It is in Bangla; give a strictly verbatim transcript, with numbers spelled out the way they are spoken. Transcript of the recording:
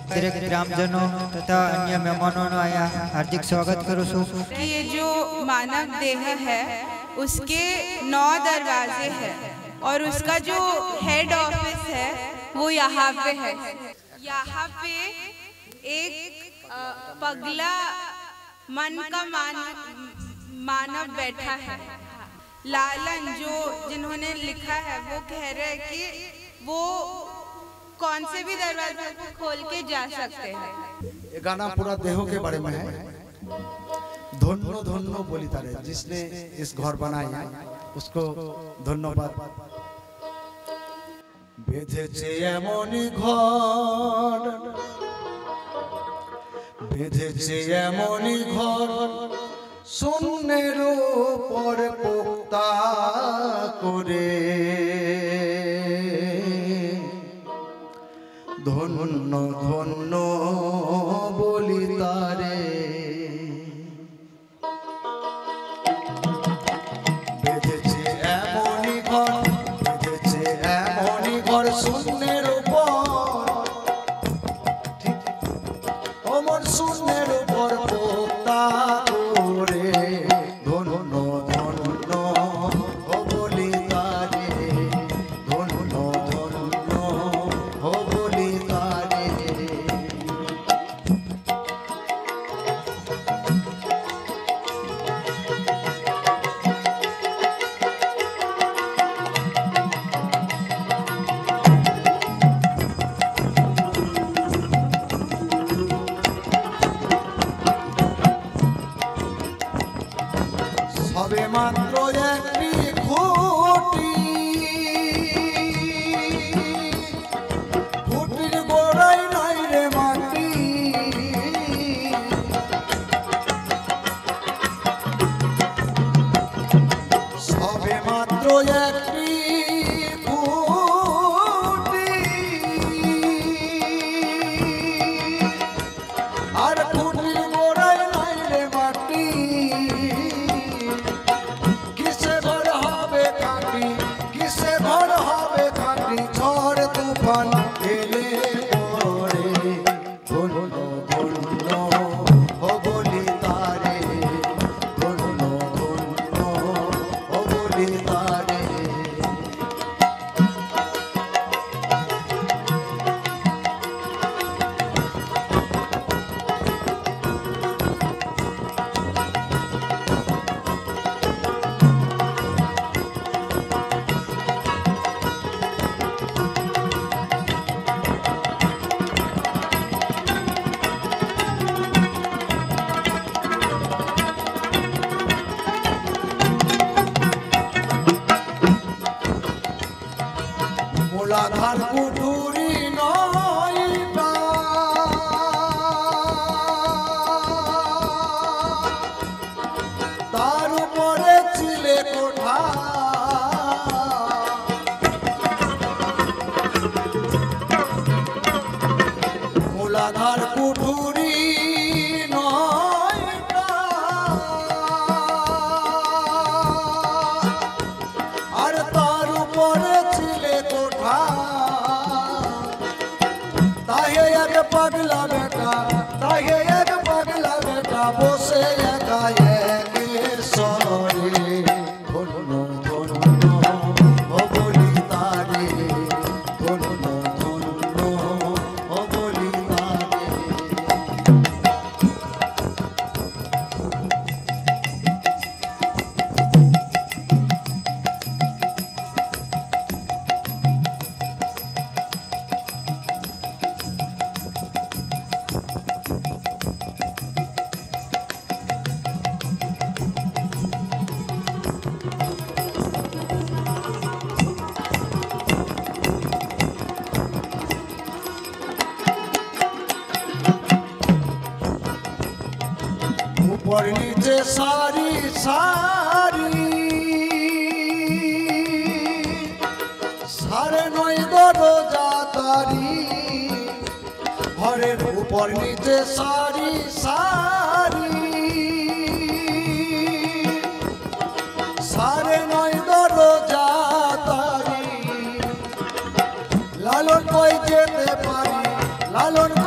दरेक ग्रामजनों तथा अन्य मेहमानों आया हार्दिक स्वागत करूँ छूं। ये जो मानव देह है उसके नौ दरवाजे हैं और उसका जो हेड ऑफिस है वो यहाँ पे है। यहाँ पे एक पगला मन का मान मानव बैठा है। लालन जो जिन्होंने लिखा है वो कह रहे हैं कि वो कौन से भी दरवाजे को खोल के जा सकते हैं। ये गाना पूरा देहों के बारे में है। धन्य धन्य बोली तारे जिसने इस घर बनाया उसको धन्यवाद। बेधेছে এমনই ঘর বেধেছে এমনই ঘর শূন্যের উপর পোক্তা করে ধন্য ধন্য বলি তারে বেধেছে এমনই ঘর বেধেছে এমনই ঘর শূন্যের উপর অমর শূন্যের উপর পোক্তা করে ধন্য ধন্য বলি তারে ধন্য ধন্য বলি তারে। সবে মাত্র একটি খুঁটি খুঁটির গোড়ায় নাই রে মাটি সবে মাত্র একটি খুঁটি আর খুঁটির গোড়ায় নাই রে মাটি किसे भर হবে কাটি কিসে ভর হবে কাটি ঝড় তুফান এলে পরে ধন্য ধন্য বলি তারে ধন্য ধন্য বলি তারে। মূলাধার কুঠুরি নয়টা তার উপরে ছিলে কোঠা মূলাধার কুঠুরি নয়টা আর তার উপরে ছিলে কোঠা তাহে এক পাগলা বেটা তাহে এক পাগলা বেটা বসে একা একেশ্বরে ধন্য ধন্য বলি তারে ধন্য ধন্য বলি তারে। উপর নিচে সারি সারি সাড়ে নয় দরজা তারি ঘরের উপর নিচে সারি সারি সাড়ে নয় দরজা তারি লালন কই যেতে পারি লালন